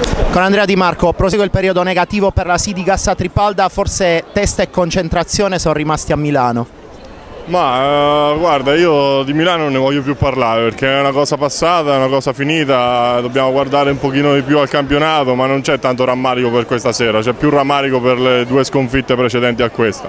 Con Andrea Di Marco, prosegue il periodo negativo per la Sidi Gassa Tripalda, forse testa e concentrazione sono rimasti a Milano. Ma guarda, io di Milano non ne voglio più parlare perché è una cosa passata, è una cosa finita, dobbiamo guardare un pochino di più al campionato, ma non c'è tanto rammarico per questa sera, c'è più rammarico per le 2 sconfitte precedenti a questa.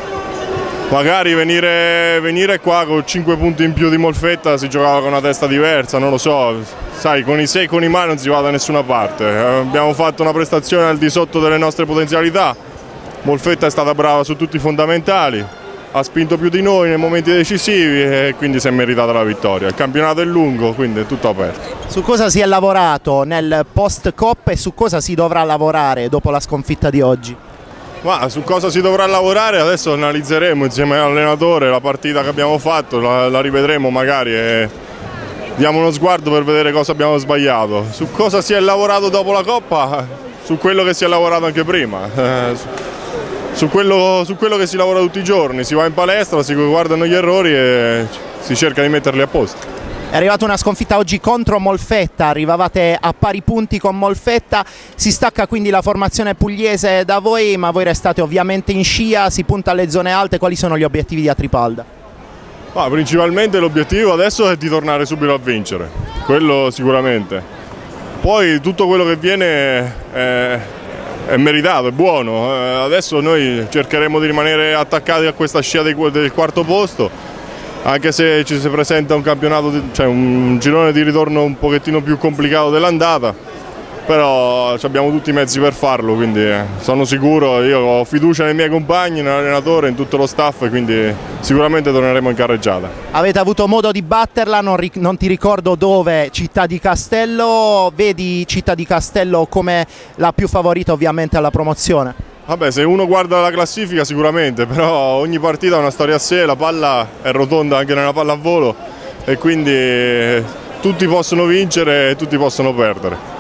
Magari venire qua con 5 punti in più di Molfetta si giocava con una testa diversa, non lo so, sai, con i 6 con i mani non si va da nessuna parte, abbiamo fatto una prestazione al di sotto delle nostre potenzialità, Molfetta è stata brava su tutti i fondamentali, ha spinto più di noi nei momenti decisivi e quindi si è meritata la vittoria. Il campionato è lungo, quindi è tutto aperto. Su cosa si è lavorato nel post-Coppa e su cosa si dovrà lavorare dopo la sconfitta di oggi? Ma su cosa si dovrà lavorare adesso analizzeremo insieme all'allenatore la partita che abbiamo fatto, la rivedremo magari e diamo uno sguardo per vedere cosa abbiamo sbagliato. Su cosa si è lavorato dopo la Coppa? Su quello che si è lavorato anche prima. Su quello che si lavora tutti i giorni, si va in palestra, si guardano gli errori e si cerca di metterli a posto. È arrivata una sconfitta oggi contro Molfetta, arrivavate a pari punti con Molfetta, si stacca quindi la formazione pugliese da voi, ma voi restate ovviamente in scia, si punta alle zone alte, quali sono gli obiettivi di Tripalda? Principalmente l'obiettivo adesso è di tornare subito a vincere, quello sicuramente. Poi tutto quello che viene è meritato, è buono, adesso noi cercheremo di rimanere attaccati a questa scia del 4º posto, anche se ci si presenta un campionato, cioè un girone di ritorno un pochettino più complicato dell'andata, però abbiamo tutti i mezzi per farlo, quindi sono sicuro, io ho fiducia nei miei compagni, nell'allenatore, in tutto lo staff, quindi sicuramente torneremo in carreggiata. Avete avuto modo di batterla, non ti ricordo dove, Città di Castello, vedi Città di Castello come la più favorita ovviamente alla promozione? Vabbè, se uno guarda la classifica sicuramente, però ogni partita ha una storia a sé, la palla è rotonda anche nella pallavolo e quindi tutti possono vincere e tutti possono perdere.